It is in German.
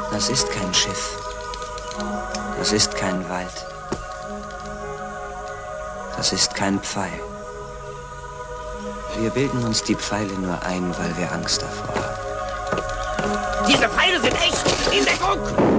Das ist kein Schiff. Das ist kein Wald. Das ist kein Pfeil. Wir bilden uns die Pfeile nur ein, weil wir Angst davor haben. Diese Pfeile sind echt! In Deckung!